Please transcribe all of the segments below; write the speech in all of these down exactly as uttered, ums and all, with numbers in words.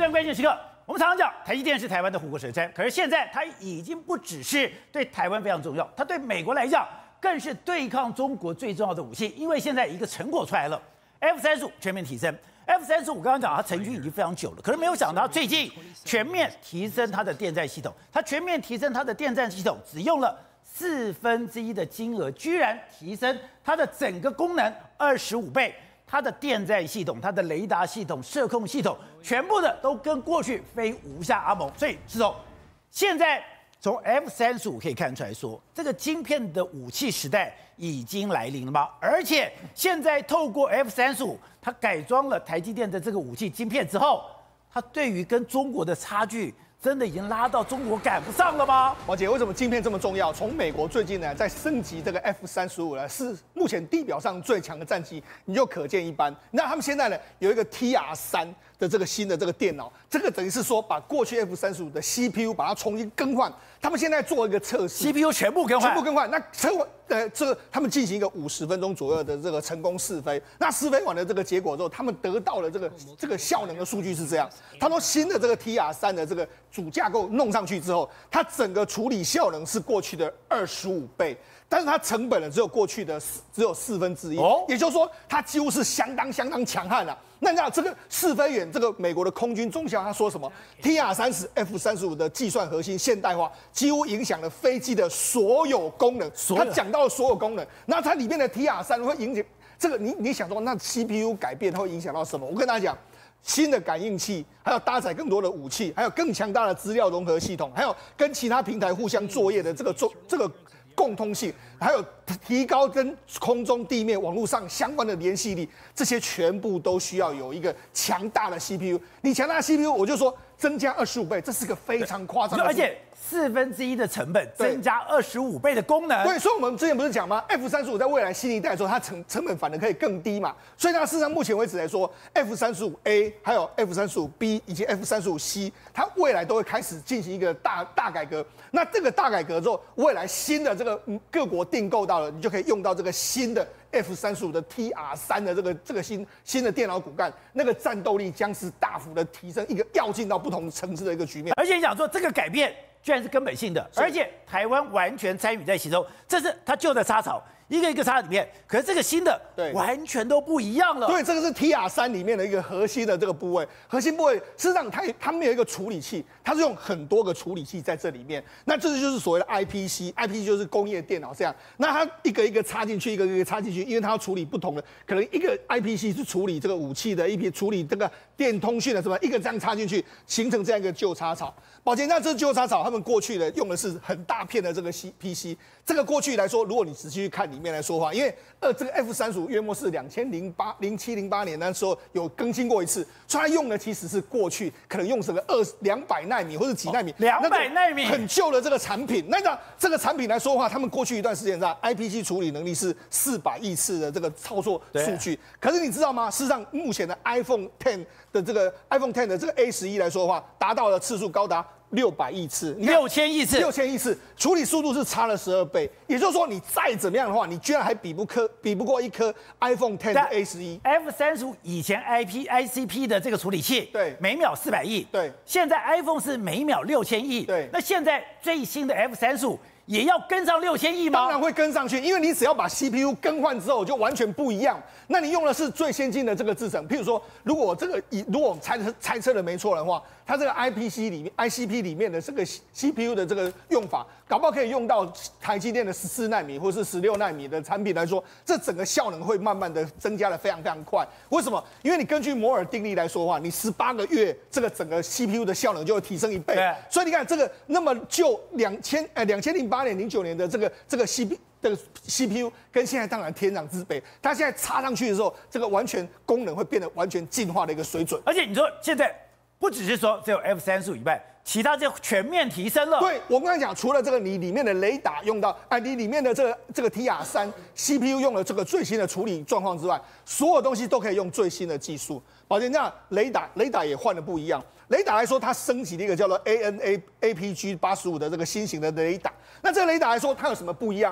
看关键时刻，我们常常讲台积电是台湾的护国神山，可是现在它已经不只是对台湾非常重要，它对美国来讲更是对抗中国最重要的武器。因为现在一个成果出来了 ，F 三十五全面提升。F 三十五刚刚讲它成军已经非常久了，可是没有想到最近全面提升它的电战系统，它全面提升它的电战系统只用了四分之一的金额，居然提升它的整个功能二十五倍。它的电战系统、它的雷达系统、射控系统，全部的都跟过去非无下阿蒙。所以，石头，现在从 F 三十五可以看出来说，这个晶片的武器时代已经来临了吗？而且现在透过 F 三十五，它改装了台积电的这个武器晶片之后，它对于跟中国的差距，真的已经拉到中国赶不上了吗？ 宝姐，为什么晶片这么重要？从美国最近呢，在升级这个 F 三十五呢，是目前地表上最强的战机，你就可见一斑。那他们现在呢，有一个 T R 三的这个新的这个电脑，这个等于是说把过去 F 三十五的 C P U 把它重新更换。他们现在做一个测试 ，C P U 全部更换， 全部更换。那测呃，这个他们进行一个五十分钟左右的这个成功试飞。那试飞完的这个结果之后，他们得到了这个这个效能的数据是这样。他说新的这个 T R 三的这个主架构弄上去之后，它整个处理效能是过去的二十五倍。但是它成本呢，只有过去的只有四分之一，哦，也就是说，它几乎是相当相当强悍了。那你知道这个试飞员，这个美国的空军中校他说什么 ？T R 三十 F 三十五的计算核心现代化，几乎影响了飞机的所有功能。他讲到了所有功能，那它里面的 T R 三会影响这个，你你想说，那 C P U 改变它会影响到什么？我跟大家讲。新的感应器，还有搭载更多的武器，还有更强大的资料融合系统，还有跟其他平台互相作业的这个作这个共通性，还有提高跟空中地面网络上相关的联系力，这些全部都需要有一个强大的 C P U。你强大的 C P U， 我就说增加二十五倍，这是个非常夸张的， 而且四分之一的成本增加二十五倍的功能。 对，所以我们之前不是讲吗 ？F 三十五在未来新一代的时候，它成成本反而可以更低嘛。所以它事实上目前为止来说 ，F 三十五 A 还有 F 三十五 B 以及 F 三十五 C， 它未来都会开始进行一个大大改革。那这个大改革之后，未来新的这个各国订购到了，你就可以用到这个新的 F 三十五的 T R 三的这个这个新新的电脑骨干，那个战斗力将是大幅的提升，一个跃进到不同层次的一个局面。 而且你想说这个改变居然是根本性的，而且台湾完全参与在其中，这是它旧的插槽。一个一个插里面，可是这个新的完全都不一样了。 对，这个是 T R 三里面的一个核心的这个部位，核心部位事实上它它没有一个处理器，它是用很多个处理器在这里面。那这就是所谓的 I P C，I P C 就是工业电脑这样。那它一个一个插进去，一个一个插进去，因为它要处理不同的，可能一个 I P C 是处理这个武器的，一批处理这个电通讯的，什么一个这样插进去，形成这样一个旧插槽。宝剑，那这旧插槽他们过去的用的是很大片的这个 P C， 这个过去来说，如果你仔细去看里面来说话，因为呃这个 F 三十五约莫是两千零八零七零八年那时候有更新过一次，所以它用的其实是过去可能用这个二两百纳米或者几纳米， 两百纳米很旧的这个产品。那个这个产品来说话，他们过去一段时间在 I P C 处理能力是四百亿次的这个操作数据，可是你知道吗？事实上目前的 iPhone X 的这个 iPhone X 的这个 A 十一来说的话，达到的次数高达六百亿次， 六千亿次， 六千亿次，处理速度是差了十二倍。也就是说，你再怎么样的话，你居然还比不颗比不过一颗 iPhone X 的 A 十一。 F 三十五以前 I P I C P 的这个处理器， 对， 每秒四百亿， 对， 现在 iPhone 是每秒六千亿， 对。 那现在最新的 F 三十五也要跟上六千亿吗？ 当然会跟上去，因为你只要把 C P U 更换之后，就完全不一样。那你用的是最先进的这个制程，譬如说，如果这个以如果我们猜测猜测的没错的话，它这个 I P C 里面 I C P 里面的这个 C P U 的这个用法，搞不好可以用到台积电的十四纳米或是十六纳米的产品来说，这整个效能会慢慢的增加的非常非常快。为什么？因为你根据摩尔定律来说的话，你十八个月这个整个 C P U 的效能就会提升一倍。所以你看这个那么就两千呃两千零八年零九年的这个这个 C P 这个 C P U 跟现在当然天壤之别，它现在插上去的时候，这个完全功能会变得完全进化的一个水准。 而且你说现在不只是说只有 F 三十五以外，其他就全面提升了。 对，我刚才讲，除了这个你里面的雷达用到，哎，你里面的这个这个 T R 三 C P U 用了这个最新的处理状况之外，所有东西都可以用最新的技术。宝剑，那雷达雷达也换了不一样。雷达来说，它升级了一个叫做 A N A A P G 八十五的这个新型的雷达。那这个雷达来说，它有什么不一样呢？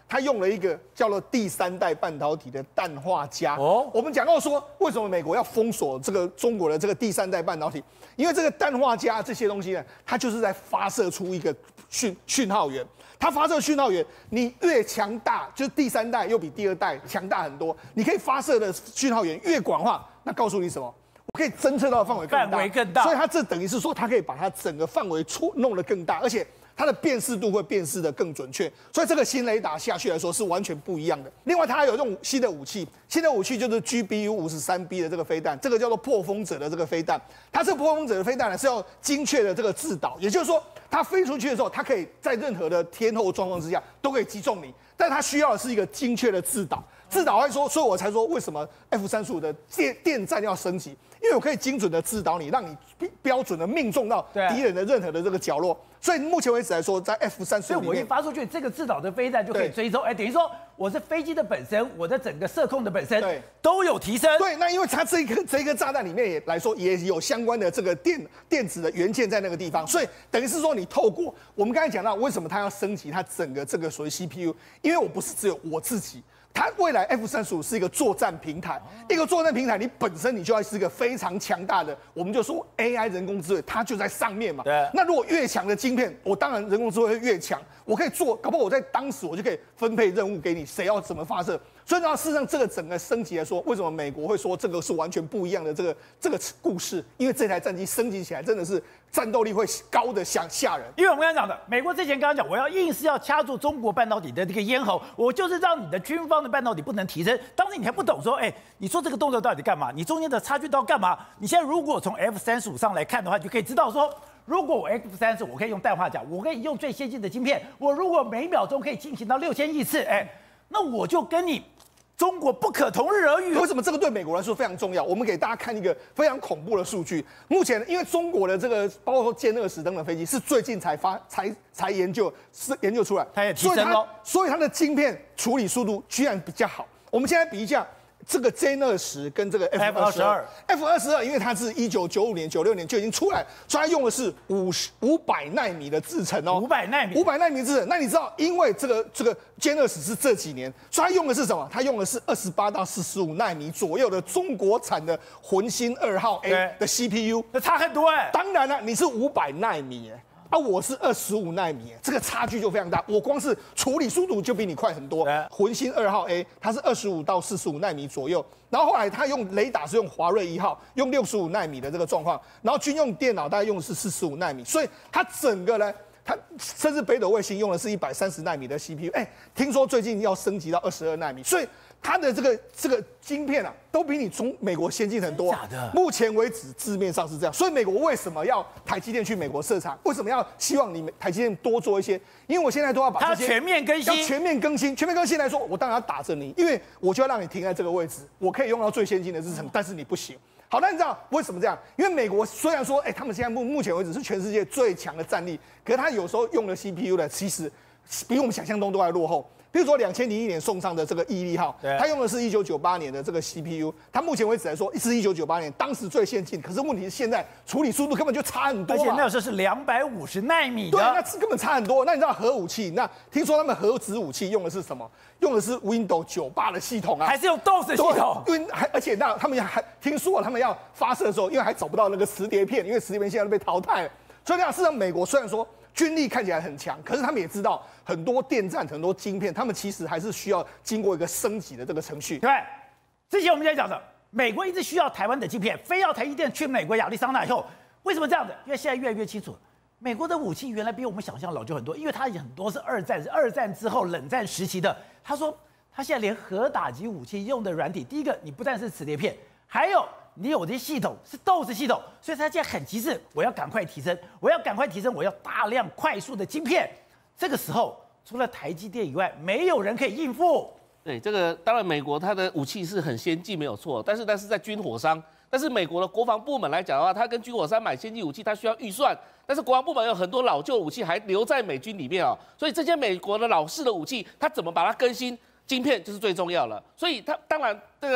它用了一个叫做第三代半导体的氮化镓。 哦， 我们讲到说，为什么美国要封锁这个中国的这个第三代半导体？因为这个氮化镓这些东西呢，它就是在发射出一个讯讯号源。它发射讯号源，你越强大，就是第三代又比第二代强大很多，你可以发射的讯号源越广化，那告诉你什么？我可以侦测到的范围更大， 范围更大， 所以它这等于是说，它可以把它整个范围出弄得更大，而且它的辨识度会辨识得更准确。所以这个新雷达下去来说是完全不一样的。另外，它还有这种新的武器，新的武器就是 G B U 五十三 B 的这个飞弹，这个叫做破风者的这个飞弹。它这个破风者的飞弹呢是要精确的这个制导，也就是说，它飞出去的时候，它可以在任何的天候状况之下都可以击中你，但它需要的是一个精确的制导。制导来说，所以我才说为什么 F 三十五的电电站要升级，因为我可以精准的制导你，让你标准的命中到敌人的任何的这个角落。所以目前为止来说，在 F 三十五里面， 所以我一发出去，这个制导的飞弹就可以追踪。哎，等于说我是飞机的本身，我的整个射控的本身都有提升。 对，那因为它这个这个炸弹里面也来说，也有相关的这个电电子的元件在那个地方，所以等于是说你透过我们刚才讲到，为什么它要升级它整个这个所谓 C P U， 因为我不是只有我自己。它未来 F 三十五是一个作战平台，一个作战平台，你本身你就要是一个非常强大的，我们就说 A I 人工智慧，它就在上面嘛。 对。 那如果越强的晶片，我当然人工智慧会越强，我可以做，搞不好我在当时我就可以分配任务给你，谁要怎么发射。所以呢，事实上这个整个升级来说，为什么美国会说这个是完全不一样的这个这个故事？因为这台战机升级起来真的是战斗力会高的吓吓人。 因为我们刚刚讲的，美国之前刚刚讲，我要硬是要掐住中国半导体的这个咽喉，我就是让你的军方的半导体不能提升。当时你还不懂说，哎，你做这个动作到底干嘛？你中间的差距到干嘛？你现在如果从 F 三十五上来看的话，就可以知道说，如果我 F 三十五我可以用氮化镓，我可以用最先进的晶片，我如果每秒钟可以进行到六千亿次，哎，那我就跟你中国不可同日而语。 为什么这个对美国来说非常重要？我们给大家看一个非常恐怖的数据。目前，因为中国的这个包括歼二十等等飞机是最近才发才才研究是研究出来， 它也提升了， 所以它的晶片处理速度居然比较好。我们现在比一下。这个歼二十跟这个 F 二十二 ，F 二十二，因为它是一九九五年、九六年就已经出来，所以它用的是五十五百纳米的制程哦， 五百纳米， 五百纳米制程。那你知道，因为这个这个歼二十是这几年，所以它用的是什么？它用的是二十八到四十五纳米左右的中国产的魂星二号 A 的 C P U， 那差很多哎。 当然了，你是五百纳米哎。啊，我是二十五纳米，这个差距就非常大。我光是处理速度就比你快很多。魂星二号 A 它是二十五到四十五纳米左右，然后后来它用雷达是用华瑞一号，用六十五纳米的这个状况，然后军用电脑大概用的是四十五纳米，所以它整个呢，它甚至北斗卫星用的是一百三十纳米的 C P U。哎，听说最近要升级到二十二纳米，所以它的这个这个晶片啊，都比你中美国先进很多。 假的？ 目前为止字面上是这样，所以美国为什么要台积电去美国设厂？为什么要希望你们台积电多做一些？因为我现在都要把这些它全面更新， 要全面更新。全面更新来说，我当然要打着你，因为我就要让你停在这个位置，我可以用到最先进的制程，但是你不行。好，那你知道为什么这样？因为美国虽然说，哎、欸，他们现在目目前为止是全世界最强的战力，可是他有时候用的 C P U 呢，其实比我们想象中都还落后。比如说，两千零一年送上的这个毅力号，它用的是一九九八年的这个 C P U， 它目前为止来说是一九九八年当时最先进，可是问题是现在处理速度根本就差很多嘛， 而且那时候是两百五十纳米的， 对，那根本差很多。那你知道核武器？那听说他们核子武器用的是什么？用的是 Windows 九八的系统啊， 还是用 D O S 系统？ 因为还而且那他们还听说他们要发射的时候，因为还找不到那个磁碟片，因为磁碟片现在都被淘汰了，所以那事实上美国虽然说军力看起来很强，可是他们也知道很多电站、很多晶片，他们其实还是需要经过一个升级的这个程序。 对，之前我们在讲的，美国一直需要台湾的晶片，非要台积电去美国亚利桑那以后，为什么这样的？因为现在越来越清楚，美国的武器原来比我们想象老旧很多，因为它很多是二战二战之后冷战时期的。他说，他现在连核打击武器用的软体，第一个你不但是磁碟片，还有你有的系统是 D O S 系统，所以他现在很急事，我要赶快提升，我要赶快提升，我要大量快速的晶片。这个时候，除了台积电以外，没有人可以应付。 对，这个当然美国它的武器是很先进，没有错，但是但是在军火商，但是美国的国防部门来讲的话，它跟军火商买先进武器，它需要预算，但是国防部门有很多老旧武器还留在美军里面哦，所以这些美国的老式的武器，它怎么把它更新？晶片就是最重要了，所以它当然这个。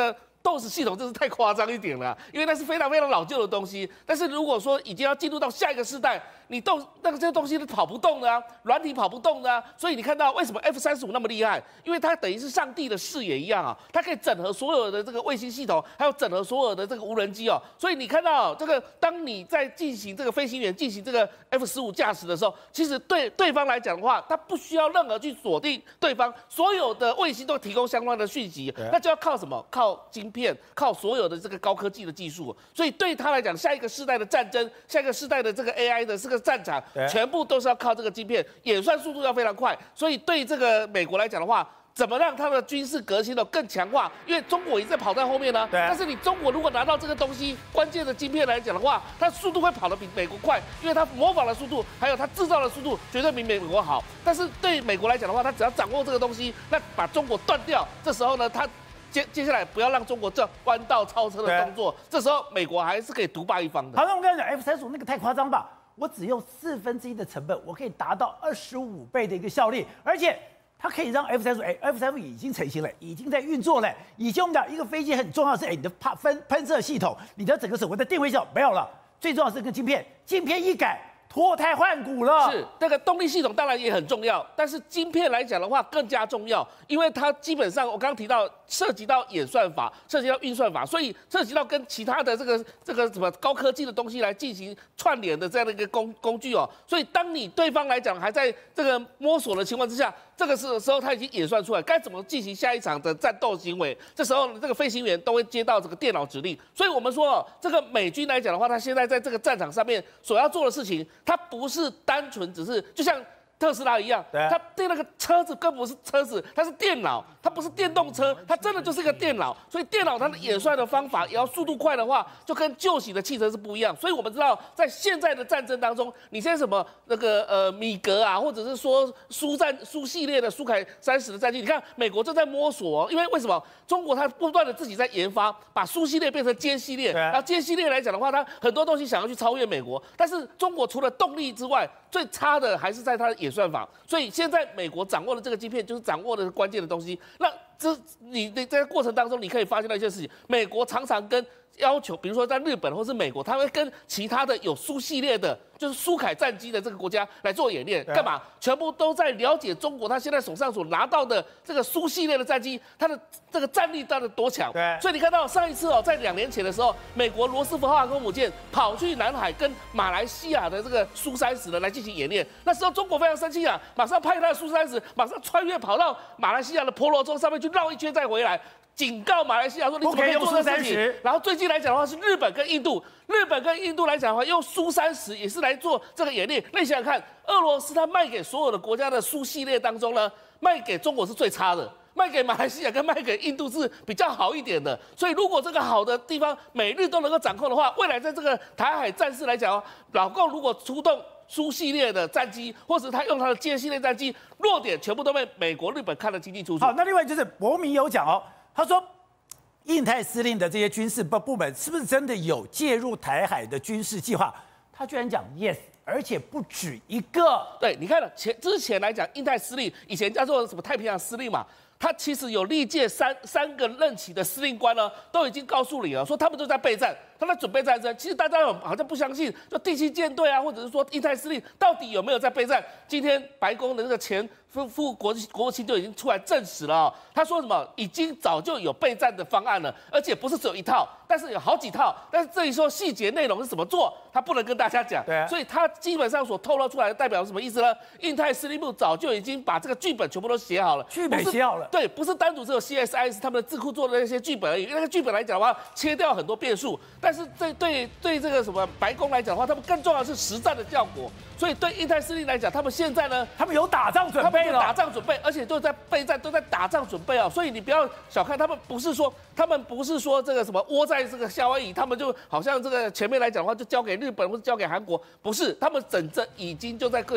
D O S 系统真是太夸张一点了，因为那是非常非常老旧的东西。但是如果说已经要进入到下一个世代，你动那个这个东西是跑不动的啊，软体跑不动的啊。所以你看到为什么 F 三十五那么厉害？因为它等于是上帝的视野一样啊，它可以整合所有的这个卫星系统，还有整合所有的这个无人机哦。所以你看到这个，当你在进行这个飞行员进行这个 F 十五驾驶的时候，其实对对方来讲的话，他不需要任何去锁定对方，所有的卫星都提供相关的讯息，那就要靠什么？靠晶片，靠所有的这个高科技的技术。所以对他来讲，下一个世代的战争，下一个世代的这个 A I 的这个战场，全部都是要靠这个晶片，演算速度要非常快。所以对这个美国来讲的话，怎么让它的军事革新的更强化？因为中国已经在跑在后面了。但是你中国如果拿到这个东西，关键的晶片来讲的话，它速度会跑得比美国快，因为它模仿的速度，还有它制造的速度，绝对比美国好。但是对美国来讲的话，它只要掌握这个东西，那把中国断掉，这时候呢，它接接下来不要让中国这弯道超车的动作，这时候美国还是可以独霸一方的。 好，那我跟你讲 ，F 三十五那个太夸张吧？我只用四分之一的成本，我可以达到二十五倍的一个效率，而且它可以让 F 三十五，哎 ，F 三十五已经成型了，已经在运作了。以前我们讲一个飞机很重要的是，哎，你的喷喷喷射系统，你的整个手握的定位系统没有了，最重要的是跟晶片，晶片一改，脱胎换骨了。 是，这个动力系统当然也很重要，但是晶片来讲的话更加重要，因为它基本上我刚刚提到涉及到演算法，涉及到运算法，所以涉及到跟其他的这个这个什么高科技的东西来进行串联的这样的一个工工具哦。所以当你对方来讲还在这个摸索的情况之下，这个时候他已经演算出来该怎么进行下一场的战斗行为，这时候这个飞行员都会接到这个电脑指令。所以我们说哦，这个美军来讲的话，他现在在这个战场上面所要做的事情，它不是单纯只是就像特斯拉一样，它对那个车子更不是车子，它是电脑，它不是电动车，它真的就是一个电脑。所以电脑它的演算的方法也要速度快的话，就跟旧型的汽车是不一样。所以我们知道，在现在的战争当中，你现在什么那个呃米格啊，或者是说苏战苏系列的苏凯三十的战机，你看美国正在摸索、哦，因为为什么中国它不断的自己在研发，把苏系列变成歼系列，然后歼系列来讲的话，它很多东西想要去超越美国，但是中国除了动力之外，最差的还是在它的演算法。所以现在美国掌握的这个晶片，就是掌握的关键的东西。那这你你在过程当中，你可以发现到一件事情，美国常常跟要求，比如说在日本或是美国，他会跟其他的有苏系列的，就是苏凯战机的这个国家来做演练，干嘛？全部都在了解中国他现在手上所拿到的这个苏系列的战机，它的这个战力到底多强？对。所以你看到上一次哦，在两年前的时候，美国罗斯福号航空母舰跑去南海跟马来西亚的这个苏三十的来进行演练，那时候中国非常生气啊，马上派他的苏三十马上穿越跑到马来西亚的婆罗洲上面去绕一圈再回来。警告马来西亚说你怎么可以做这个事情？然后最近来讲的话是日本跟印度，日本跟印度来讲的话用苏三十也是来做这个演练。那你想想看，俄罗斯它卖给所有的国家的苏系列当中呢，卖给中国是最差的，卖给马来西亚跟卖给印度是比较好一点的。所以如果这个好的地方美日都能够掌控的话，未来在这个台海战事来讲，老共如果出动苏系列的战机，或者他用他的歼系列战机，弱点全部都被美国、日本看得清清楚楚。 好，那另外就是博明有讲哦。他说，印太司令的这些军事部部门是不是真的有介入台海的军事计划？他居然讲 yes， 而且不止一个。 对，你看了前之前来讲，印太司令以前叫做什么太平洋司令嘛，他其实有历届三三个任期的司令官呢，都已经告诉你了，说他们都在备战，他在准备战争。其实大家好像不相信，就第七舰队啊，或者是说印太司令到底有没有在备战？今天白宫的这个前副副国国务卿就已经出来证实了哦，他说什么已经早就有备战的方案了，而且不是只有一套，但是有好几套。但是这一说细节内容是怎么做，他不能跟大家讲。对、啊，所以他基本上所透露出来的代表什么意思呢？印太司令部早就已经把这个剧本全部都写好了， 剧本写好了。 对，不是单独只有 C S I S 他们的智库做的那些剧本而已。那个剧本来讲的话，切掉很多变数，但是对对对这个什么白宫来讲的话，他们更重要的是实战的效果。所以对印太司令来讲，他们现在呢， 他们有打仗准备了， 他们有打仗准备，而且都在备战，都在打仗准备啊。所以你不要小看他们，不是说他们不是说这个什么窝在这个夏威夷，他们就好像这个前面来讲的话，就交给日本或者交给韩国，不是，他们整整已经就在各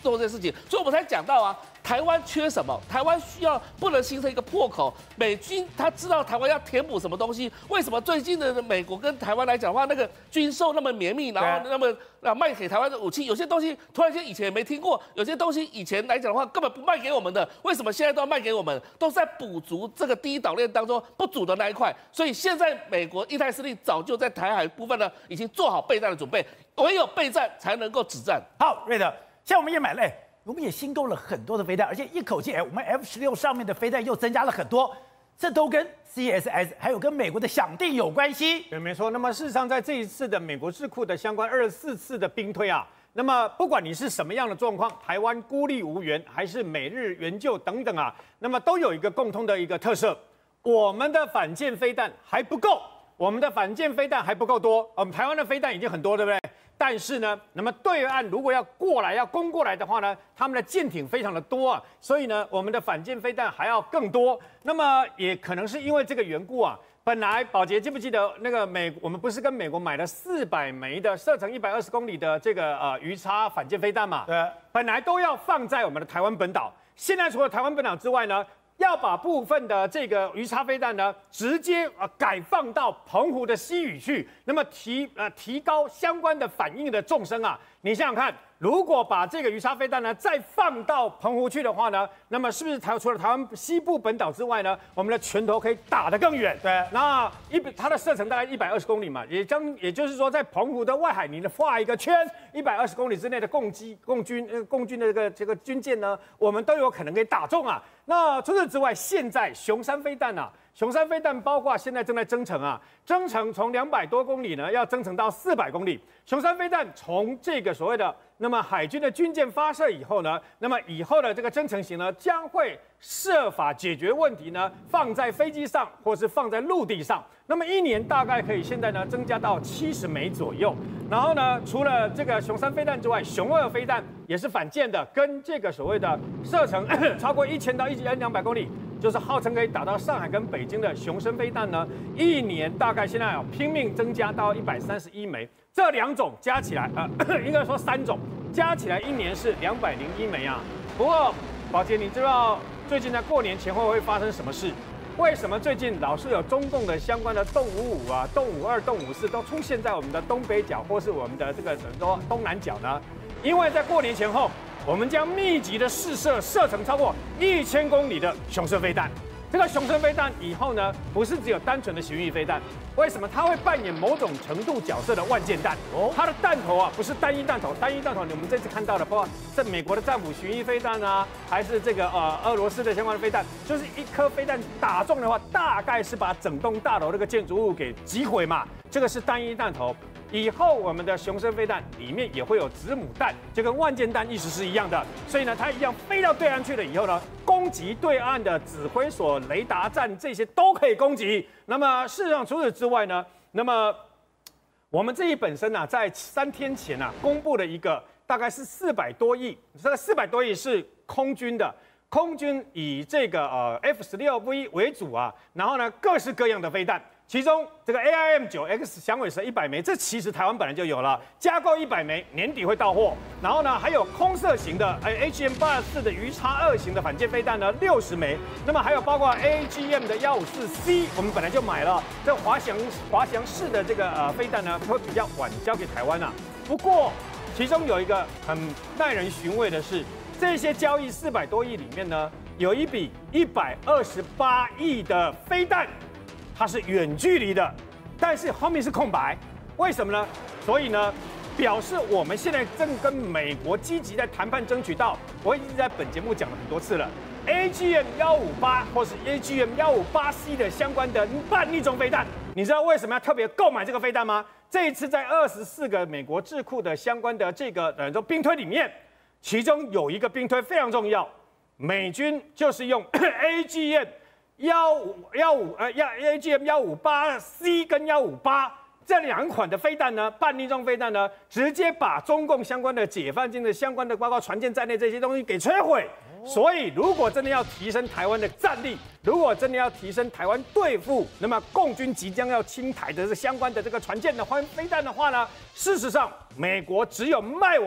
做这件事情，所以我们才讲到啊，台湾缺什么？台湾需要不能形成一个破口。美军他知道台湾要填补什么东西？为什么最近的美国跟台湾来讲的话，那个军售那么绵密，然后那么啊卖给台湾的武器，有些东西突然间以前也没听过，有些东西以前来讲的话根本不卖给我们的，为什么现在都要卖给我们？都是在补足这个第一岛链当中不足的那一块。所以现在美国印太司令早就在台海部分呢，已经做好备战的准备，唯有备战才能够止战。 好，瑞德，像我们也买了，哎，我们也新购了很多的飞弹，而且一口气，哎，我们 F 十六上面的飞弹又增加了很多，这都跟 C S S 还有跟美国的响定有关系。 对，没错。那么事实上，在这一次的美国智库的相关二十四次的兵推啊，那么不管你是什么样的状况，台湾孤立无援，还是美日援救等等啊，那么都有一个共通的一个特色，我们的反舰飞弹还不够。我们的反舰飞弹还不够多，我们台湾的飞弹已经很多，对不对？但是呢，那么对岸如果要过来、要攻过来的话呢，他们的舰艇非常的多啊，所以呢，我们的反舰飞弹还要更多。那么也可能是因为这个缘故啊，本来宝洁记不记得那个美，我们不是跟美国买了四百枚的射程一百二十公里的这个呃鱼叉反舰飞弹嘛？ 对， 本来都要放在我们的台湾本岛，现在除了台湾本岛之外呢，要把部分的这个鱼叉飞弹呢，直接呃改放到澎湖的西屿去，那么提呃提高相关的反应的纵深啊。你想想看，如果把这个鱼叉飞弹呢再放到澎湖去的话呢，那么是不是台除了台湾西部本岛之外呢，我们的拳头可以打得更远？ 对， 那一它的射程大概一百二十公里嘛，也将也就是说，在澎湖的外海，你画一个圈，一百二十公里之内的共机、共军、呃共军的这个这个军舰呢，我们都有可能可以打中啊。那除此之外，现在雄三飞弹啊，雄三飞弹包括现在正在增程啊，增程从两百多公里呢，要增程到四百公里。雄三飞弹从这个所谓的那么海军的军舰发射以后呢，那么以后的这个增程型呢，将会设法解决问题呢，放在飞机上或是放在陆地上。那么一年大概可以现在呢增加到七十枚左右。然后呢，除了这个雄三飞弹之外，雄二飞弹也是反舰的，跟这个所谓的射程超过一千到一千两百公里，就是号称可以打到上海跟北京的雄升飞弹呢，一年大概现在啊拼命增加到一百三十一枚。这两种加起来，呃，应该说三种加起来一年是两百零一枚啊。不过，宝杰，你知道最近在过年前后会发生什么事？为什么最近老是有中共的相关的动五五啊、动五二、动五四都出现在我们的东北角或是我们的这个很多东南角呢？因为在过年前后，我们将密集的试射射程超过一千公里的雄升飞弹。这个雄升飞弹以后呢，不是只有单纯的巡弋飞弹，为什么它会扮演某种程度角色的万箭弹？哦，它的弹头啊，不是单一弹头，单一弹头我们这次看到的，包括在美国的战斧巡弋飞弹啊，还是这个呃俄罗斯的相关的飞弹，就是一颗飞弹打中的话，大概是把整栋大楼这个建筑物给击毁嘛。这个是单一弹头。以后我们的雄升飞弹里面也会有子母弹，就跟万箭弹意思是一样的，所以呢，它一样飞到对岸去了以后呢，攻击对岸的指挥所、雷达站这些都可以攻击。那么事实上，除此之外呢，那么我们这一本身啊，在三天前啊，公布了一个大概是四百多亿，这个四百多亿是空军的。空军以这个呃 F 十六 V 为主啊，然后呢各式各样的飞弹，其中这个 A I M 九 X 响尾蛇一百枚，这其实台湾本来就有了，加购一百枚，年底会到货。然后呢还有空射型的呃 H M 八十四的鱼叉二型的反舰飞弹呢六十枚，那么还有包括 A G M 的一五四 C， 我们本来就买了，这滑翔滑翔式的这个呃飞弹呢会比较晚交给台湾啊。不过其中有一个很耐人寻味的是。这些交易四百多亿里面呢，有一笔一百二十八亿的飞弹，它是远距离的，但是后面是空白，为什么呢？所以呢，表示我们现在正跟美国积极在谈判争取到，我已经在本节目讲了很多次了 ，A G M 一五八或是 A G M 一五八 C 的相关的半逆中飞弹，你知道为什么要特别购买这个飞弹吗？这一次在二十四个美国智库的相关的这个呃说兵推里面。其中有一个兵推非常重要，美军就是用 A G M 幺五幺五呃幺 A G M 一五八 C 跟一五八这两款的飞弹呢，半逆中飞弹呢，直接把中共相关的解放军的相关的包括船舰在内这些东西给摧毁。所以，如果真的要提升台湾的战力，如果真的要提升台湾对付那么共军即将要侵台的这相关的这个船舰的飞弹的话呢，事实上，美国只有卖我们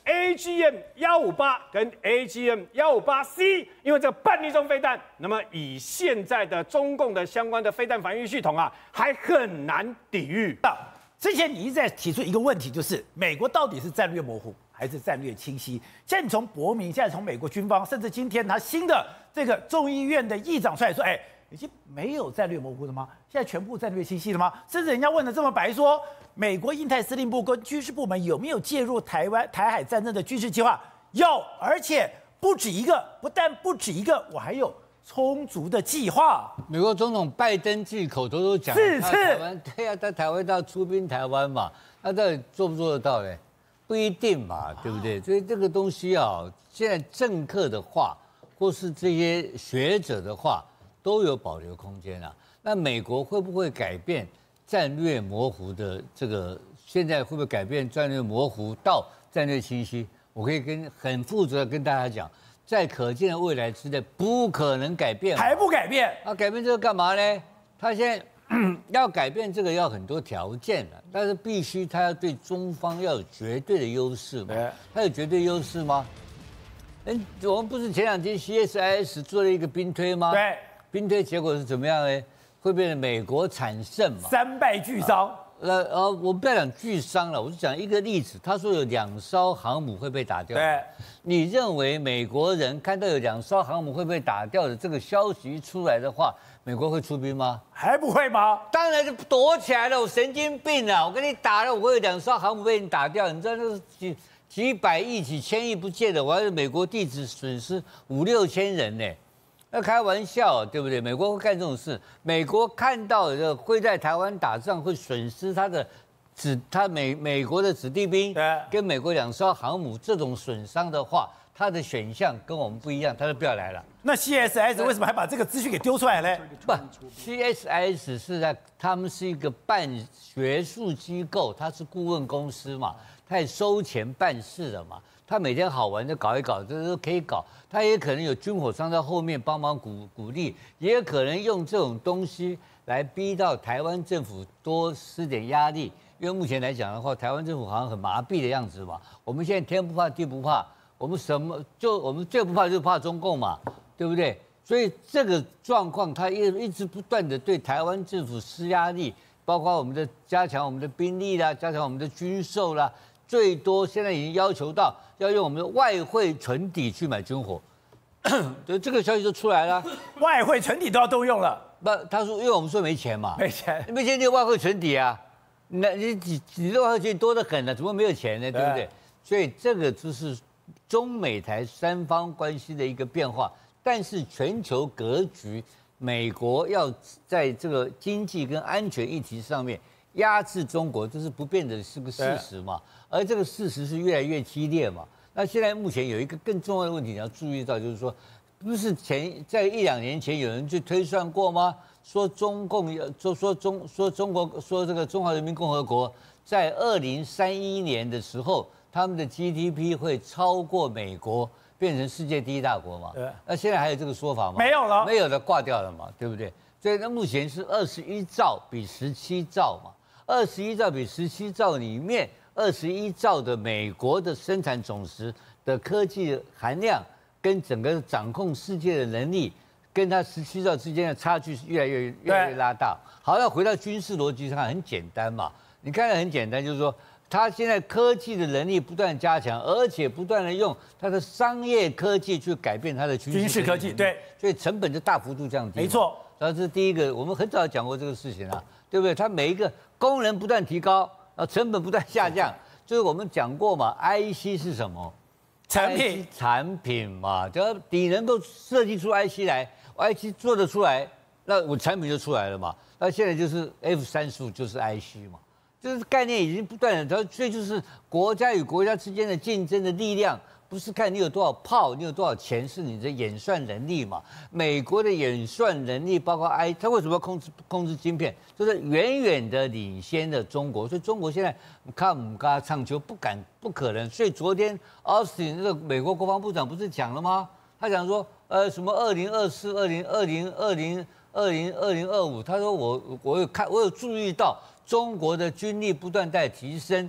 A G M 一五八跟 A G M 一五八 C， 因为这个半粒重飞弹，那么以现在的中共的相关的飞弹防御系统啊，还很难抵御。 之前你一直在提出一个问题，就是美国到底是战略模糊还是战略清晰？现在你从伯明，现在从美国军方，甚至今天他新的这个众议院的议长出来说，哎，已经没有战略模糊了吗？现在全部战略清晰了吗？甚至人家问的这么白说，美国印太司令部跟军事部门有没有介入台湾台海战争的军事计划？有，而且不止一个，不但不止一个，我还有充足的计划。 美国总统拜登自己口头都讲， 四次台湾对啊，他台湾要出兵台湾嘛，他到底做不做得到呢？不一定嘛，对不对？所以这个东西啊，现在政客的话，或是这些学者的话，都有保留空间啊。那美国会不会改变战略模糊的这个？现在会不会改变战略模糊到战略清晰？我可以跟很负责跟大家讲。在可见的未来之内，不可能改变， 还不改变？ 啊，改变这个干嘛呢？他现在要改变这个要很多条件的，但是必须他要对中方要有绝对的优势嘛。他有绝对优势吗？嗯，我们不是前两天 C S I S 做了一个兵推吗？ 对， 兵推结果是怎么样呢？会变成美国惨胜嘛？ 三败俱伤。啊呃呃，我不要讲巨伤了，我是讲一个例子。他说有两艘航母会被打掉。 对， 你认为美国人看到有两艘航母会被打掉的这个消息出来的话，美国会出兵吗？ 还不会吗？ 当然就躲起来了，我神经病啊！我跟你打了，我有两艘航母被你打掉，你知道那是几几百亿、几千亿不见的，我还是美国弟子损失五六千人呢。那开玩笑，对不对？美国会干这种事。美国看到的会在台湾打仗，会损失他的子，他美美国的子弟兵，跟美国两艘航母这种损伤的话，他的选项跟我们不一样，他就不要来了。 那 C S I S 为什么还把这个资讯给丢出来呢？ 不 ，C S I S 是在他们是一个办学术机构，它是顾问公司嘛，它也收钱办事的嘛。他每天好玩就搞一搞，这都可以搞。他也可能有军火商在后面帮忙鼓鼓励，也有可能用这种东西来逼到台湾政府多施点压力。因为目前来讲的话，台湾政府好像很麻痹的样子嘛。我们现在天不怕地不怕，我们什么就我们最不怕就是怕中共嘛，对不对？所以这个状况，他一一直不断的对台湾政府施压力，包括我们的加强我们的兵力啦，加强我们的军售啦。最多现在已经要求到要用我们的外汇存底去买军火，就这个消息就出来了。 外汇存底都要动用了。 不，他说，因为我们说没钱嘛， 没钱， 没钱就外汇存底啊。那你几几的外汇存底多得很呢，怎么没有钱呢？对不对？所以这个就是中美台三方关系的一个变化。但是全球格局，美国要在这个经济跟安全议题上面压制中国，这是不变的，是个事实嘛。而这个事实是越来越激烈嘛。那现在目前有一个更重要的问题你要注意到，就是说，不是前在一两年前有人去推算过吗？说中共要说说中说中国说这个中华人民共和国在二零三一年的时候，他们的 G D P 会超过美国，变成世界第一大国嘛？对。那现在还有这个说法吗？ 没有了， 没有的，挂掉了嘛，对不对？所以那目前是二十一兆比十七兆嘛，二十一兆比十七兆里面。二十一兆的美国的生产总值的科技含量，跟整个掌控世界的能力，跟它十七兆之间的差距是越来越越来越拉大。好，要回到军事逻辑上，很简单嘛。你看的很简单，就是说，它现在科技的能力不断加强，而且不断的用它的商业科技去改变它的军事军事科技，对， 所以成本就大幅度降低。 没错， 然后这是第一个，我们很早讲过这个事情啊，对不对？它每一个功能不断提高。然后成本不断下降，就是我们讲过嘛 ，I C 是什么？ 产品， 产品嘛，只要你能够设计出 I C 来 ，I C 做得出来，那我产品就出来了嘛。那现在就是 F 三十五就是 I C 嘛，就是概念已经不断的，所以就是国家与国家之间的竞争的力量。不是看你有多少炮，你有多少钱，是你的演算能力嘛？美国的演算能力，包括 I， 它为什么要控制控制晶片，就是远远的领先的中国。所以中国现在看唔敢唱球，不敢，不可能。所以昨天 Austin 那个美国国防部长不是讲了吗？他讲说，呃，什么二零二四、二零二零、二零二零、二零二五，他说我我有看，我有注意到中国的军力不断在提升。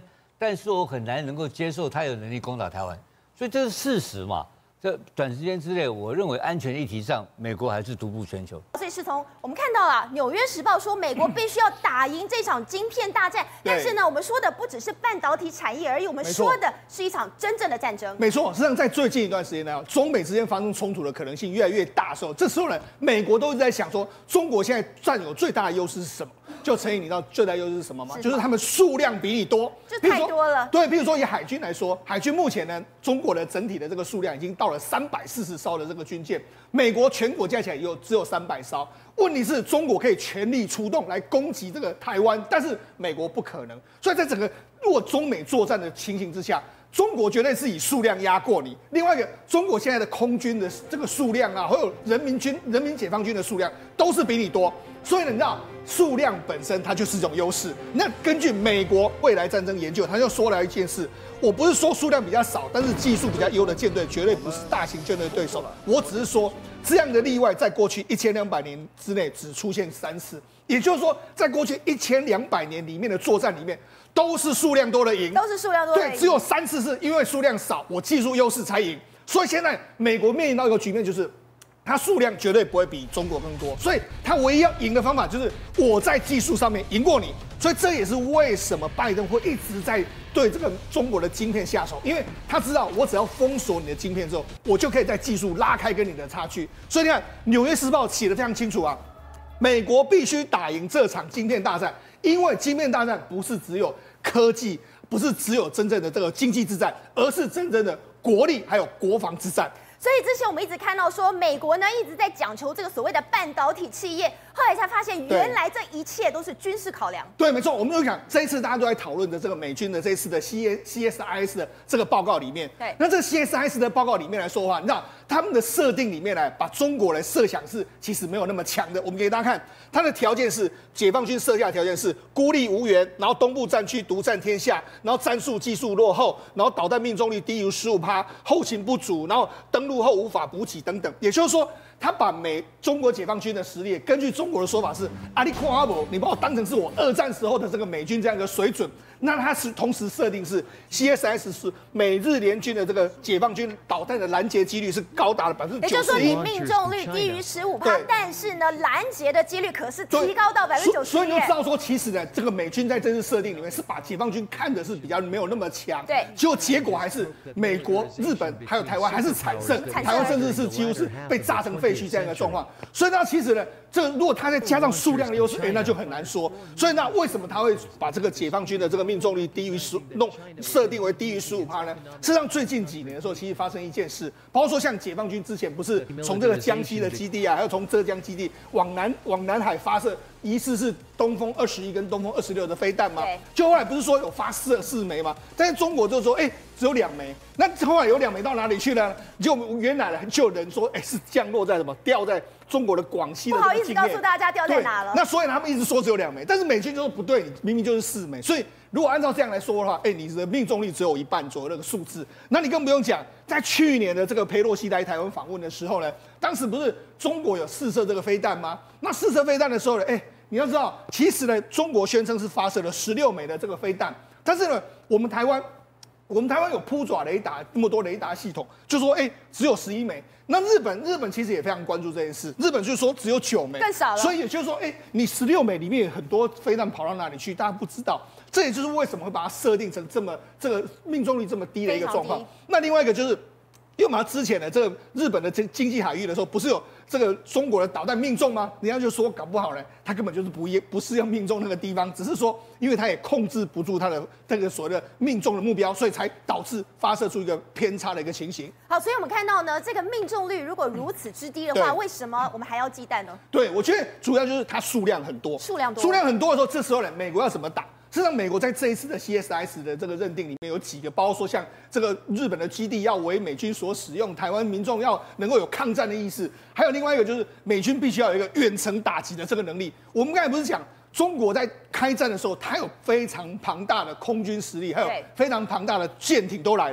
但是我很难能够接受他有能力攻打台湾，所以这是事实嘛。这短时间之内，我认为安全议题上，美国还是独步全球。 所以是从我们看到了《纽约时报》说，美国必须要打赢这场晶片大战。但是呢，我们说的不只是半导体产业而已，我们说的是一场真正的战争。 没错，实际上在最近一段时间呢，中美之间发生冲突的可能性越来越大的时候，这时候呢，美国都一直在想说，中国现在占有最大的优势是什么？就陈颖，你知道最大优势是什么吗？就是他们数量比你多， 这太多了。 对，譬如说以海军来说，海军目前呢，中国的整体的这个数量已经到了三百四十艘的这个军舰，美国全国加起来有只有三百艘。问题是中国可以全力出动来攻击这个台湾，但是美国不可能。所以在整个如果中美作战的情形之下，中国绝对是以数量压过你。另外一个，中国现在的空军的这个数量啊，还有人民军、人民解放军的数量都是比你多。所以呢，你知道数量本身它就是一种优势。那根据美国未来战争研究，他就说了一件事：我不是说数量比较少，但是技术比较优的舰队绝对不是大型舰队的对手。我只是说这样的例外，在过去一千两百年之内只出现三次。也就是说，在过去一千两百年里面的作战里面，都是数量多的赢， 都是数量多的赢。 对，只有三次是因为数量少，我技术优势才赢。所以现在美国面临到一个局面，就是它数量绝对不会比中国更多，所以它唯一要赢的方法就是我在技术上面赢过你。所以这也是为什么拜登会一直在对这个中国的晶片下手，因为他知道我只要封锁你的晶片之后，我就可以在技术拉开跟你的差距。所以你看，《纽约时报》写得非常清楚啊，美国必须打赢这场晶片大战，因为晶片大战不是只有科技，不是只有真正的这个经济之战，而是真正的国力还有国防之战。 所以之前我们一直看到说，美国呢一直在讲求这个所谓的半导体企业，后来才发现原来这一切都是军事考量。 对，没错，我们就讲这一次大家都在讨论的这个美军的这一次的 C C S I S 的这个报告里面， 对， 那这个 C S I S 的报告里面来说的话，你知道他们的设定里面来把中国来设想是其实没有那么强的。我们给大家看，它的条件是解放军设下的条件是孤立无援，然后东部战区独占天下，然后战术技术落后，然后导弹命中率低于十五趴，后勤不足，然后登陆后无法补给等等。也就是说，他把美中国解放军的实力，根据中国的说法是啊，你看我，你把我当成是我二战时候的这个美军这样一个水准。那它是同时设定是 C S S 是美日联军的这个解放军导弹的拦截几率是高达了百分之九十一， 也就是说你命中率低于十五趴，但是呢拦截的几率可是提高到百分之九十一。 所以你就知道说，其实呢，这个美军在这次设定里面是把解放军看的是比较没有那么强， 对， 结果结果还是美国、日本还有台湾还是惨胜，台湾甚至是几乎是被炸成废墟这样的状况。所以呢，其实呢，这如果他再加上数量的优势，哎，那就很难说。所以那为什么他会把这个解放军的这个命中率低于十弄设定为低于十五趴呢？事实上，最近几年的时候，其实发生一件事，包括说像解放军之前不是从这个江西的基地啊，还有从浙江基地往南往南海发射，疑似是东风二十一跟东风二十六的飞弹吗？就后来不是说有发四四枚吗？但是中国就说，哎、欸，只有两枚。那后来有两枚到哪里去呢？就原来就有人说，哎、欸，是降落在什么？掉在中国的广西的这个境内。 不好意思告诉大家掉在哪了。 那所以他们一直说只有两枚，但是美军就说不对，明明就是四枚。所以如果按照这样来说的话，哎、欸，你的命中率只有一半左右那个数字，那你更不用讲，在去年的这个裴洛西来台湾访问的时候呢，当时不是中国有试射这个飞弹吗？那试射飞弹的时候呢，哎、欸。你要知道，其实呢，中国宣称是发射了十六枚的这个飞弹，但是呢，我们台湾，我们台湾有扑爪雷达那么多雷达系统，就说哎、欸，只有十一枚。那日本，日本其实也非常关注这件事，日本就说只有九枚， 更少了。 所以也就是说，哎、欸，你十六枚里面有很多飞弹跑到哪里去，大家不知道。这也就是为什么会把它设定成这么这个命中率这么低的一个状况。那另外一个就是。因为我们之前的这个日本的经经济海域的时候，不是有这个中国的导弹命中吗？人家就说搞不好呢，他根本就是不不是要命中那个地方，只是说因为他也控制不住他的这个所谓的命中的目标，所以才导致发射出一个偏差的一个情形。 好，所以我们看到呢，这个命中率如果如此之低的话，为什么我们还要忌惮呢？ 对，我觉得主要就是它数量很多， 数量多， 数量很多的时候，这时候呢，美国要怎么打？事实上，美国在这一次的 C S S 的这个认定里面有几个，包括说像这个日本的基地要为美军所使用，台湾民众要能够有抗战的意识，还有另外一个就是美军必须要有一个远程打击的这个能力。我们刚才不是讲中国在开战的时候，它有非常庞大的空军实力，还有非常庞大的舰艇都来了。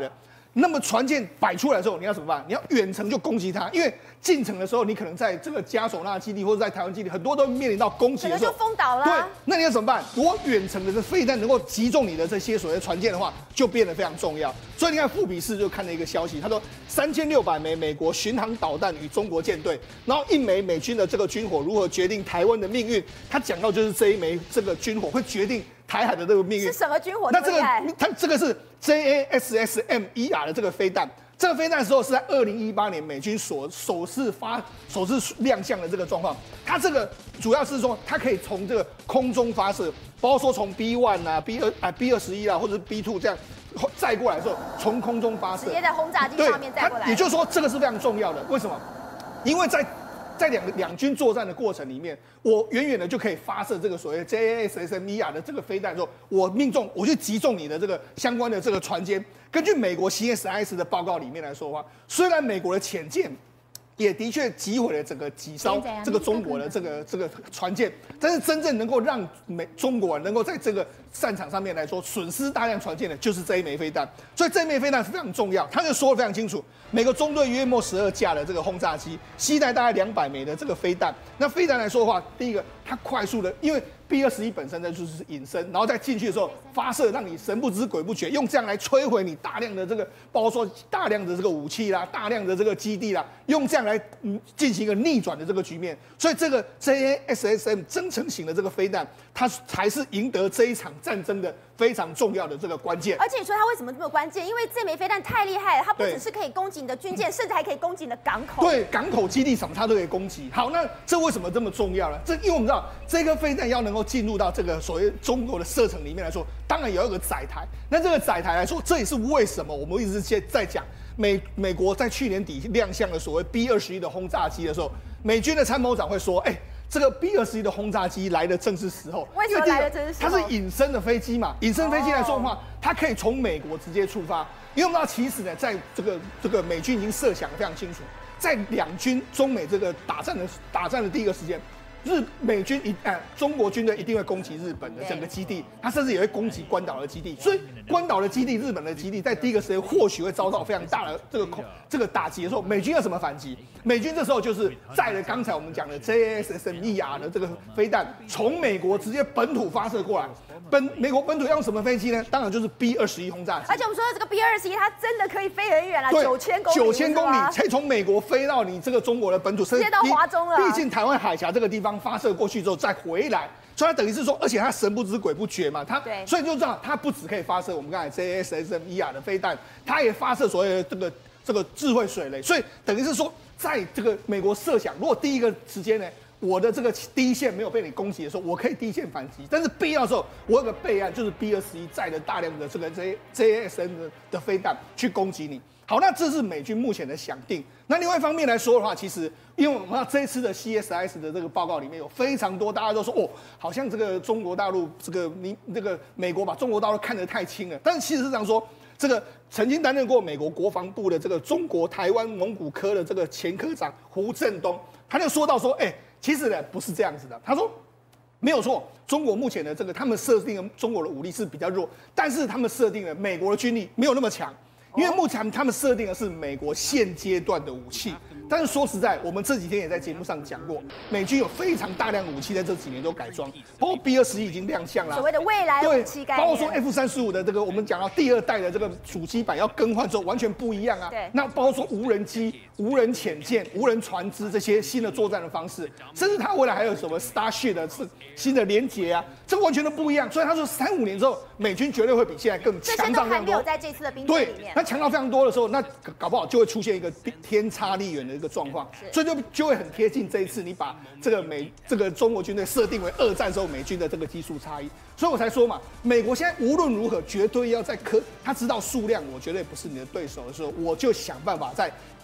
那么船舰摆出来之后，你要怎么办？你要远程就攻击它，因为近程的时候，你可能在这个加索纳基地或者在台湾基地，很多都面临到攻击的时候， 可能就封岛了。 对，那你要怎么办？如果远程的这飞弹能够击中你的这些所谓的船舰的话，就变得非常重要。所以你看，富比士就看了一个消息，他说三千六百枚美国巡航导弹与中国舰队，然后一枚美军的这个军火如何决定台湾的命运？他讲到就是这一枚这个军火会决定台海的这个命运。 是什么军火？ 那这个它这个是 J A S S M E R 的这个飞弹。这个飞弹的时候是在二零一八年美军所首次发首次亮相的这个状况。它这个主要是说，它可以从这个空中发射，包括说从 B 一 啊、B 二啊、B 二十一啊，或者是 B 二 这样载过来的时候，从空中发射，直接在轰炸机上面载过来。 也就是说，这个是非常重要的。为什么？因为在在两两军作战的过程里面，我远远的就可以发射这个所谓 J A S S M E R 的这个飞弹的时候，我命中，我去击中你的这个相关的这个船舰。根据美国 C S I S 的报告里面来说的话，虽然美国的潜舰也的确击毁了整个几艘这个中国的这个这个船舰，但是真正能够让美中国能够在这个战场上面来说损失大量船舰的，就是这一枚飞弹。所以这一枚飞弹是非常重要，他就说得非常清楚，美国中队约莫十二架的这个轰炸机，携带大概两百枚的这个飞弹。那飞弹来说的话，第一个它快速的，因为 B 二十一本身呢就是隐身，然后再进去的时候发射，让你神不知鬼不觉，用这样来摧毁你大量的这个，包括说大量的这个武器啦，大量的这个基地啦，用这样来嗯进行一个逆转的这个局面。所以这个 J A S S M 增程型的这个飞弹，它才是赢得这一场战争的非常重要的这个关键。 而且你说它为什么这么关键？因为这枚飞弹太厉害了，它不只是可以攻击你的军舰，甚至还可以攻击你的港口。 对，港口基地什么它都可以攻击。好，那这为什么这么重要呢？这因为我们知道这颗飞弹要能够进入到这个所谓中国的射程里面来说，当然也有一个载台。那这个载台来说，这也是为什么我们一直在在讲美美国在去年底亮相了所谓 B 二十一的轰炸机的时候，美军的参谋长会说，哎、欸。这个 B 二十一的轰炸机来的正是时候， 为什么来的正是时候？ 它是隐身的飞机嘛，隐身飞机来说的话，它可以从美国直接出发。因为我们知道，其实呢，在这个这个美军已经设想得非常清楚，在两军中美这个打战的打战的第一个时间，日美军一呃中国军队一定会攻击日本的整个基地，它甚至也会攻击关岛的基地。所以关岛的基地、日本的基地，在第一个时间或许会遭到非常大的这个空这个打击的时候，美军要怎么反击？美军这时候就是载了刚才我们讲的 J A S S M E R 的这个飞弹，从美国直接本土发射过来。本美国本土要用什么飞机呢？当然就是 B 二十一轰炸机。 而且我们说这个 B 二十一，它真的可以飞很远了，九千公里， 九千公里才从美国飞到你这个中国的本土， 直接到华中了。 毕竟台湾海峡这个地方发射过去之后再回来，所以它等于是说，而且它神不知鬼不觉嘛，它所以就知道它不只可以发射我们刚才 J A S S M E R 的飞弹，它也发射所谓的这个这个智慧水雷，所以等于是说，在这个美国设想，如果第一个时间呢，我的这个第一线没有被你攻击的时候，我可以第一线反击，但是必要的时候，我有个备案，就是 B 二十一载了大量的这个 J J A S M 的的飞弹去攻击你。好，那这是美军目前的想定。那另外一方面来说的话，其实因为我们知道这一次的 C S I S 的这个报告里面有非常多，大家都说哦，好像这个中国大陆这个你这个美国把中国大陆看得太轻了。但是其实是这样说，这个曾经担任过美国国防部的这个中国台湾蒙古科的这个前科长胡振东，他就说到说，哎、欸，其实呢不是这样子的。他说没有错，中国目前的这个他们设定的中国的武力是比较弱，但是他们设定了美国的军力没有那么强。因为目前他们设定的是美国现阶段的武器，但是说实在，我们这几天也在节目上讲过，美军有非常大量的武器在这几年都改装，包括 B 二十一已经亮相了， 所谓的未来武器概念， 包括说 F 三十五的这个我们讲到第二代的这个主机板要更换之后完全不一样啊。 对， 那包括说无人机、无人潜舰、无人船只这些新的作战的方式，甚至它未来还有什么 Starship 的是新的连结啊，这个完全都不一样。所以他说三五年之后，美军绝对会比现在更强大非常多。 这些都还没有在这次的兵推里面。 那强到非常多的时候，那搞不好就会出现一个天差地远的一个状况，所以就就会很贴近这一次你把这个美这个中国军队设定为二战时候美军的这个技术差异，所以我才说嘛，美国现在无论如何绝对要在科，他知道数量我绝对不是你的对手的时候，我就想办法在科技上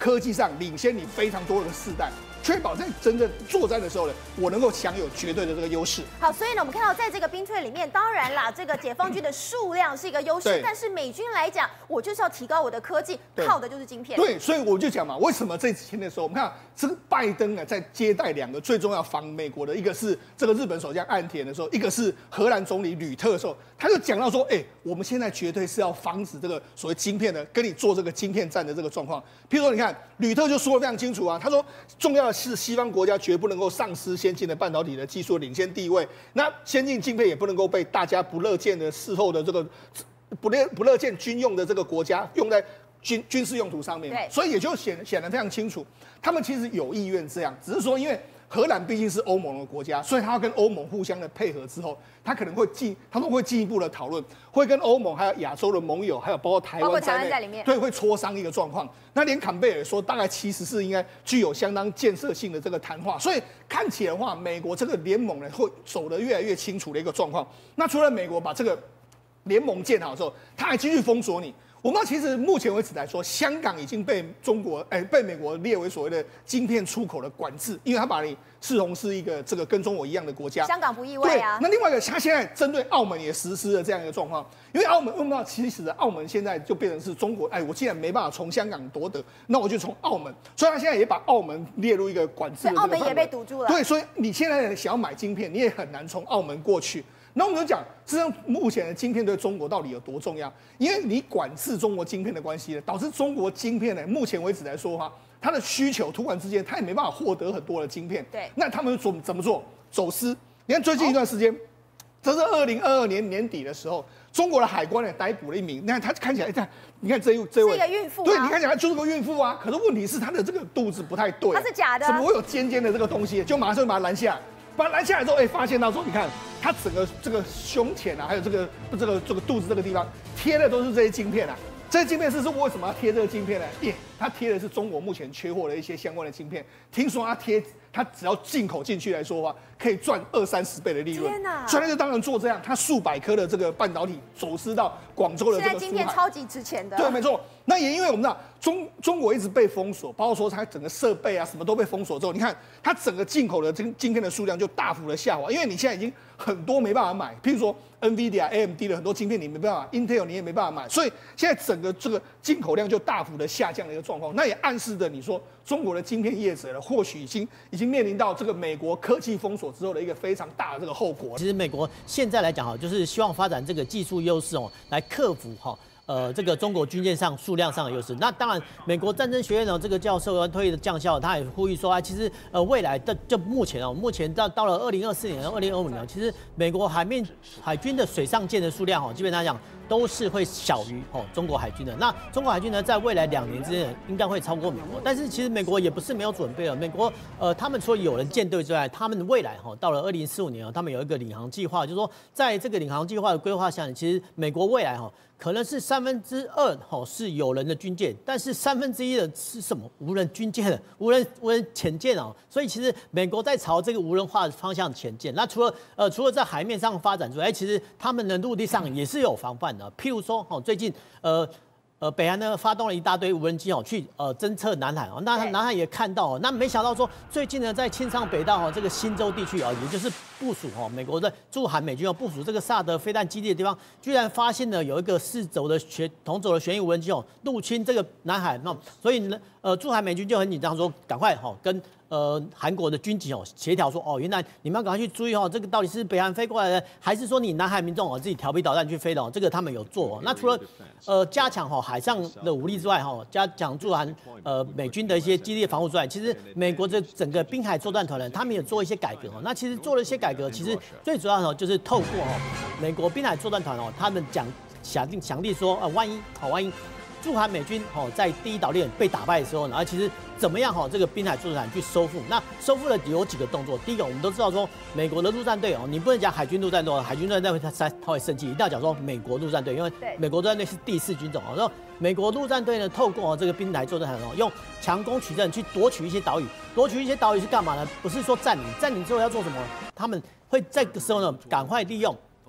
上领先你非常多的世代，确保在真正作战的时候呢，我能够享有绝对的这个优势。 好，所以呢，我们看到在这个兵推里面，当然啦，这个解放军的数量是一个优势，但是美军来讲，我就是要提高我的科技，靠的就是晶片。 对，所以我就讲嘛，为什么这几天的时候，我们看这个拜登啊，在接待两个最重要访美国的，一个是这个日本首相岸田的时候，一个是荷兰总理吕特的时候，他就讲到说，哎，我们现在绝对是要防止这个所谓晶片的跟你做这个晶片战的这个状况。譬如说，你看吕特就说得非常清楚啊，他说重要的是西方国家绝不能够丧失先进的半导体的技术领先地位，那先进晶片也不能够被大家不乐见的事后的这个不乐不乐见军用的这个国家用在军军事用途上面，所以也就显显得非常清楚，他们其实有意愿这样，只是说因为荷兰毕竟是欧盟的国家，所以他要跟欧盟互相的配合之后，他可能会进，他们会进一步的讨论，会跟欧盟还有亚洲的盟友，还有包括台湾在内，在里面对，会磋商一个状况。那连坎贝尔说，大概其实是应该具有相当建设性的这个谈话，所以看起来的话，美国这个联盟呢会走得越来越清楚的一个状况。那除了美国把这个联盟建好之后，他还继续封锁你。我们其实目前为止来说，香港已经被中国哎、欸、被美国列为所谓的晶片出口的管制，因为他把你视同是一个这个跟中国一样的国家。 香港不意外啊。 那另外一个，他现在针对澳门也实施了这样一个状况，因为澳门问到其实澳门现在就变成是中国，哎，我既然没办法从香港夺得，那我就从澳门，所以他现在也把澳门列入一个管制的这个范围。 澳门也被堵住了。 对，所以你现在想要买晶片，你也很难从澳门过去。那我们就讲，实际上目前的晶片对中国到底有多重要？因为你管制中国晶片的关系呢，导致中国晶片呢，目前为止来说哈，它的需求突然之间，它也没办法获得很多的晶片。 对， 那他们怎怎么做？走私。你看最近一段时间，哦、这是二零二二年年底的时候，中国的海关呢逮捕了一名，你看他看起来，看，你看这一这位， 是一个孕妇， 对，你看起来就是个孕妇啊。可是问题是她的这个肚子不太对、啊， 它是假的， 怎么会有尖尖的这个东西？就马上就把它拦下来。把它拦下来之后，哎、欸，发现到说，你看它整个这个胸前啊，还有这个这个这个肚子这个地方贴的都是这些晶片啊。这些晶片是是为什么要贴这个晶片呢？耶、yeah, ，它贴的是中国目前缺货的一些相关的晶片。听说它贴，它只要进口进去来说的话，可以赚二三十倍的利润。 天哪！ 所以它就当然做这样，它数百颗的这个半导体走私到广州的这个。 现在晶片超级值钱的。 对，没错。那也因为我们知道中中国一直被封锁，包括说它整个设备啊什么都被封锁之后，你看它整个进口的晶晶片的数量就大幅的下滑，因为你现在已经很多没办法买，譬如说 Nvidia、A M D 的很多晶片你没办法 ，Intel 你也没办法买，所以现在整个这个进口量就大幅的下降的一个状况。那也暗示着你说中国的晶片业者呢，或许已经已经面临到这个美国科技封锁之后的一个非常大的这个后果。 其实美国现在来讲哈，就是希望发展这个技术优势哦，来克服哈。呃，这个中国军舰上数量上的优势，那当然，美国战争学院的这个教授跟退役的将校，他也呼吁说啊，其实呃，未来的就目前哦，目前到到了二零二四年、二零二五年，其实美国海面海军的水上舰的数量哦，基本上讲都是会小于哦中国海军的。那中国海军呢，在未来两年之内应该会超过美国，但是其实美国也不是没有准备了。美国呃，他们除了有人舰队之外，他们未来哈、哦、到了二零四五年哦，他们有一个领航计划，就是说在这个领航计划的规划下，其实美国未来哈、哦。可能是三分之二吼是有人的军舰，但是三分之一的是什么？无人军舰的无人无人潜舰哦。所以其实美国在朝这个无人化的方向前进。那除了呃除了在海面上发展之外，其实他们的陆地上也是有防范的。譬如说哦，最近呃。呃，北韩呢发动了一大堆无人机哦，去呃侦测南海哦，那南海也看到哦，那没想到说最近呢，在庆尚北道哦这个新州地区啊、哦，也就是部署哦美国的驻韩美军哦部署这个萨德飞弹基地的地方，居然发现了有一个四轴的旋同轴的旋翼无人机哦入侵这个南海，那所以呢呃驻韩美军就很紧张，说赶快哈、哦、跟。呃，韩国的军警哦协调说，哦，原来你们要赶快去注意哦，这个到底是北韩飞过来的，还是说你南海民众哦自己调皮导弹去飞的哦？这个他们有做哦。那除了呃加强哈、哦、海上的武力之外哈、哦，加强驻韩呃美军的一些基地防护之外，其实美国这整个滨海作战团呢，他们也做一些改革哦。那其实做了一些改革，其实最主要的就是透过哦美国滨海作战团哦，他们讲想定想定说，呃，万一好、哦、万一。驻韩美军哦，在第一岛链被打败的时候，然后其实怎么样哈？这个滨海作战团去收复，那收复了有几个动作。第一个，我们都知道说，美国的陆战队哦，你不能讲海军陆战队，海军陆战队他他他会生气，一定要讲说美国陆战队，因为美国陆战队是第四军种哦。然后美国陆战队呢，透过这个滨海作战团哦，用强攻取胜去夺取一些岛屿，夺取一些岛屿是干嘛呢？不是说占领，占领之后要做什么？他们会在这个时候呢，赶快利用。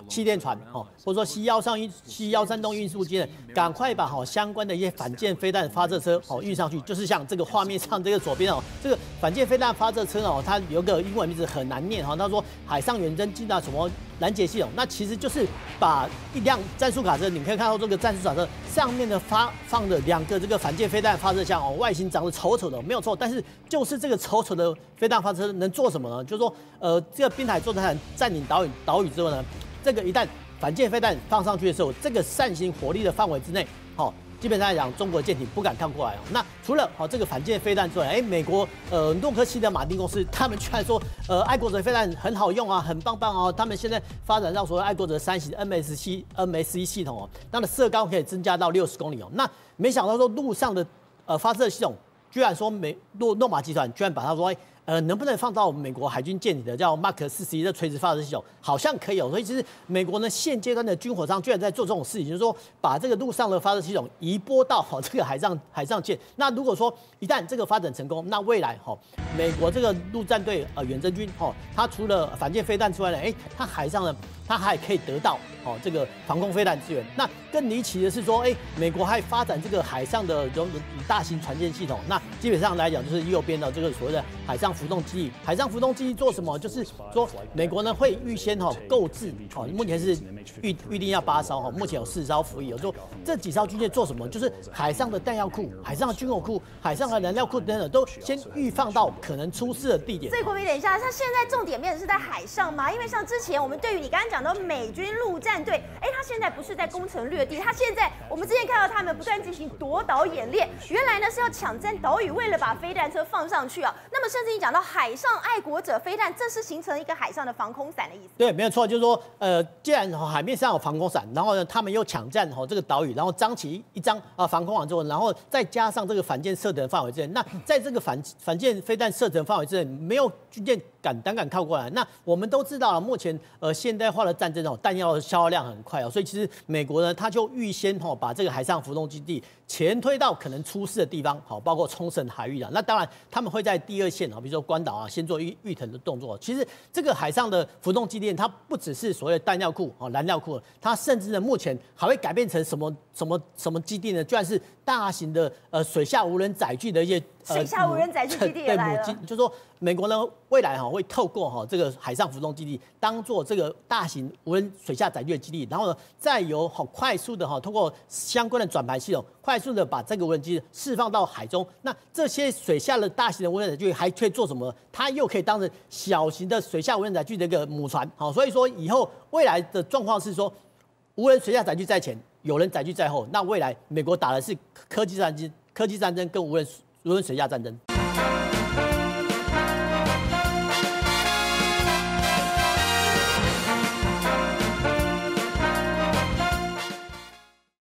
气垫船哦，或者说 C 幺三运 C 幺三栋运输机呢，赶快把哈相关的一些反舰飞弹发射车哦运上去，就是像这个画面上这个左边哦，这个反舰飞弹发射车哦，它有个英文名字很难念哈，他说海上远征机的什么拦截系统，那其实就是把一辆战术卡车，你可以看到这个战术卡车上面的发放的两个这个反舰飞弹发射箱哦，外形长得丑丑的没有错，但是就是这个丑丑的飞弹发射车能做什么呢？就是说，呃，这个滨海作战团占领岛屿岛屿之后呢，这个一旦反舰飞弹放上去的时候，这个扇形火力的范围之内，好、哦。基本上来讲，中国舰艇不敢靠过来哦。那除了好、哦、这个反舰飞弹之外，哎，美国呃诺克希德马丁公司他们居然说，呃，爱国者飞弹很好用啊，很棒棒哦。他们现在发展到所谓爱国者三型 M S C M S C 系统哦，它的射高可以增加到六十公里哦。那没想到说陆上的呃发射系统，居然说美诺诺马集团居然把它说。呃，能不能放到美国海军舰艇的叫 Mark 四十一的垂直发射系统？好像可以有，所以其实美国呢现阶段的军火商居然在做这种事情，就是说把这个陆上的发射系统移拨到好、哦、这个海上海上舰。那如果说一旦这个发展成功，那未来哈、哦、美国这个陆战队呃远征军哈、哦，它除了反舰飞弹之外呢，哎，它海上呢它还可以得到哦这个防空飞弹资源。那更离奇的是说，哎，美国还发展这个海上的这种大型船舰系统。那基本上来讲，就是右边的这个所谓的海上浮动基地。海上浮动基地做什么？就是说，美国呢会预先哈、哦、购置哦，目前是预预定要八艘哈，目前有四艘服役。有说这几艘军舰做什么？就是海上的弹药库、海上的军火库、海上的燃料库等等，都先预放到可能出事的地点。 所以国民，等一下，它现在重点变成是在海上吗？因为像之前我们对于你刚刚讲的美军陆战队，哎，它现在不是在攻城略地，它现在我们之前看到他们不断进行夺岛演练，原来呢是要抢占岛屿，为了把飞弹车放上去啊。那么甚至你讲到海上爱国者飞弹，这是形成一个海上的防空伞的意思。 对，没有错，就是说，呃，既然海面上有防空伞，然后呢，他们又抢占哦这个岛屿，然后张起一张啊防空网之后，然后再加上这个反舰射程范围之内，那在这个反反舰飞弹射程范围之内，没有军舰敢胆敢靠过来。那我们都知道了，目前呃现代化的战争哦，弹药消耗量很快哦，所以其实美国呢，他就预先哦把这个海上浮动基地前推到可能出事的地方，好，包括冲绳海域啊。那当然他们会在第二线啊，比如说关岛啊，先做预预腾的动作。其实这个海上的浮动基地，它不只是所谓的弹药库哦、燃料库，它甚至呢目前还会改变成什么什么什么基地呢？居然是大型的呃水下无人载具的一些。 水下无人载具基地也来了。 对，母基就是说美国呢未来哈会透过哈这个海上浮动基地当做这个大型无人水下载具的基地，然后呢再由好快速的哈通过相关的转盘系统，快速的把这个无人机释放到海中。那这些水下的大型的无人载具还可以做什么？它又可以当成小型的水下无人载具的一个母船。好，所以说以后未来的状况是说，无人水下载具在前，有人载具在后。那未来美国打的是科技战争、科技战争跟无人。无人水下战争。